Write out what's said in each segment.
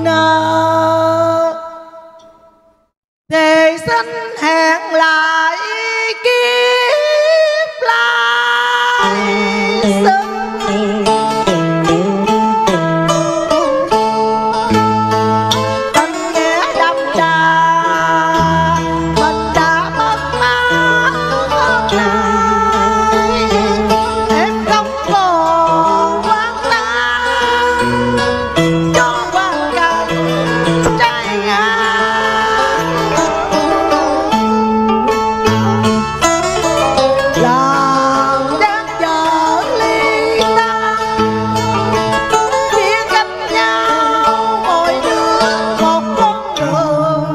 thề xin hẹn lại kiếp lai sinh. Tình nghĩa đậm đà mình đã mất mát hôm nay, em không còn quan tâm cho quan cảnh trái ngang. Làm đáng vợ ly tan, chia cách nhau mỗi đứa một con đường.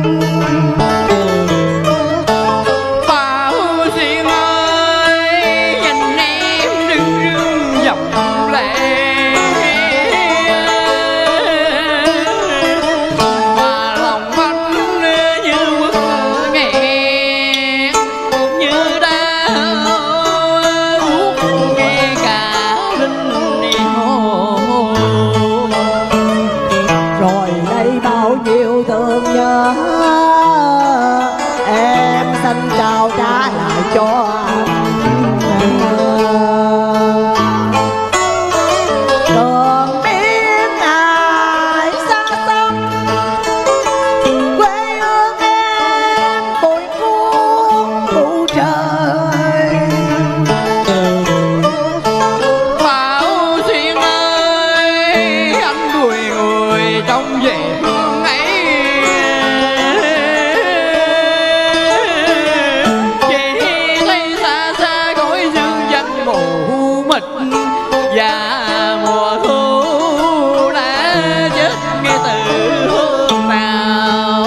Bảo Duyên ơi, nhìn em rưng rưng dòng lệ, mà lòng anh như quất nghẹn, như đau buốt nghe cả linh hồn. Rồi đây bao nhiêu thương nhớ em xin trao trả lại cho anh. Đường biết ai xa xăm, quê hương em bụi cuốn bụi trời. Bảo Duyên ơi, anh đuổi người trong về hương ấy, chỉ thấy xa xa cõi dương danh mù mịt, và mùa thu đã chết ngay từ hôm nào.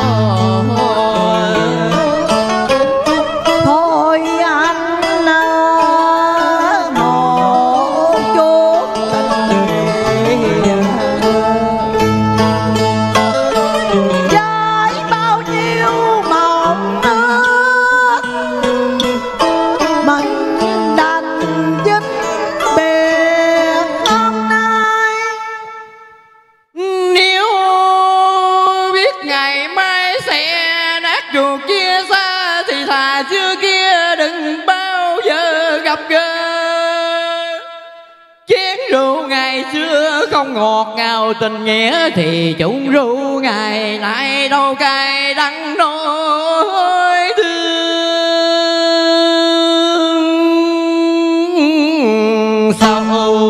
Thôi anh một chút tình nguyện, với bao nhiêu mộng ước mình đành dính biệt hôm nay. Nếu biết ngày mai sẽ nát ruột chia xa, thì thà xưa kia đừng bao giờ gặp gỡ. Chén rượu ngày xưa không ngọt ngào tình nghĩa, thì chung rượu ngày nay đâu cay đắng nỗi thương sâu.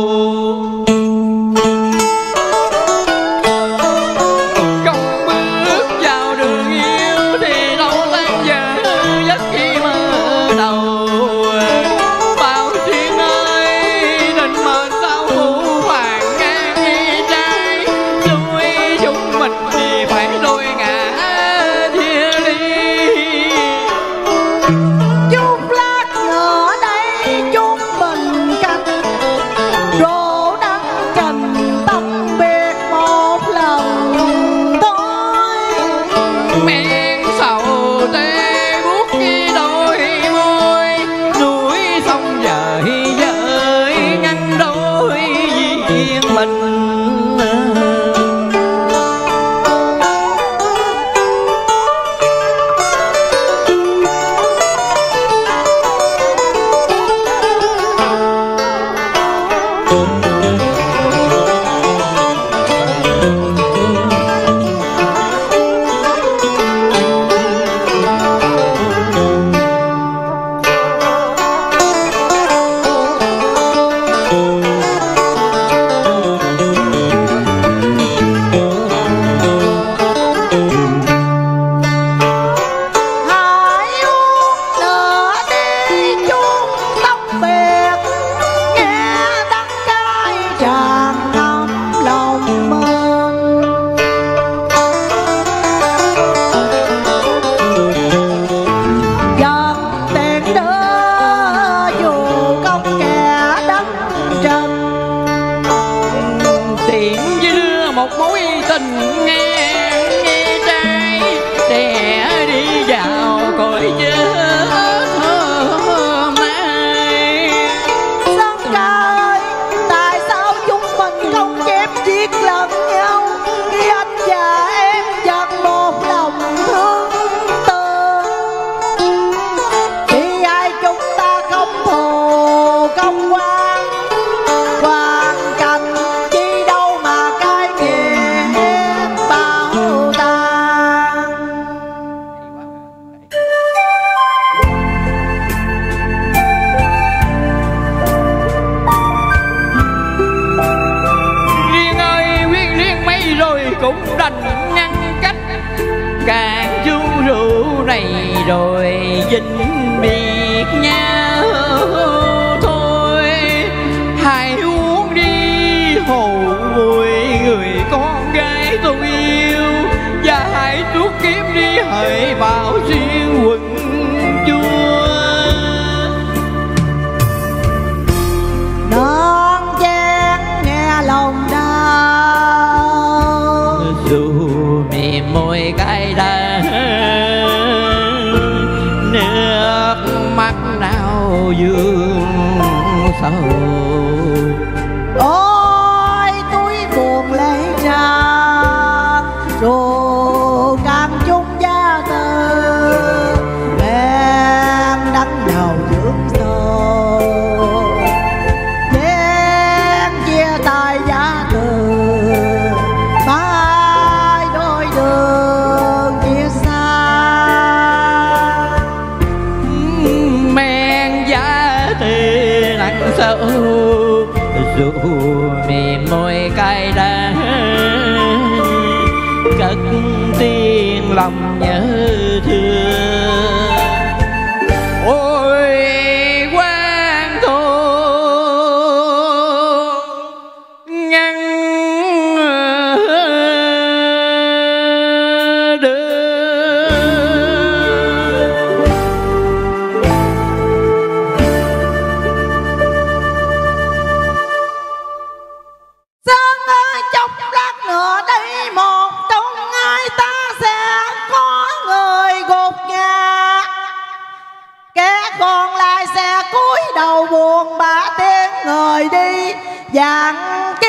Không bước vào đường yêu thì đâu tan vỡ giấc khi mơ đầu. Bao Duyên ơi, định mệnh sao phủ vàng ngang như trai, xuôi chúng mình thì phải đôi ngã chia ly. càng chung rượu này rồi vĩnh biệt nhau thôi. Hãy uống đi hồ bụi người con gái tôi yêu, và hãy suốt kiếp đi hỡi bảo xuyên quận chúa. Non chén nghe lòng đau, dù mềm môi cay đắng, nước mắt nào vương sầu. ôi túi buồn lấy ra dù càng chung gia tư, em đắng đầu dưỡng sâu chén chia tay giá từ, mai đôi đường chia xa. Men giá từ nặng sâu, dù mềm môi cay đắng, cất tiếng lòng nhớ thương. Ôi quan thôn ngăn đường. Sơn ơi chốc lát nữa đây một trong ai ta sẽ có người gục ngã, kẻ còn lại sẽ cúi đầu buồn bã tiếng người đi dặn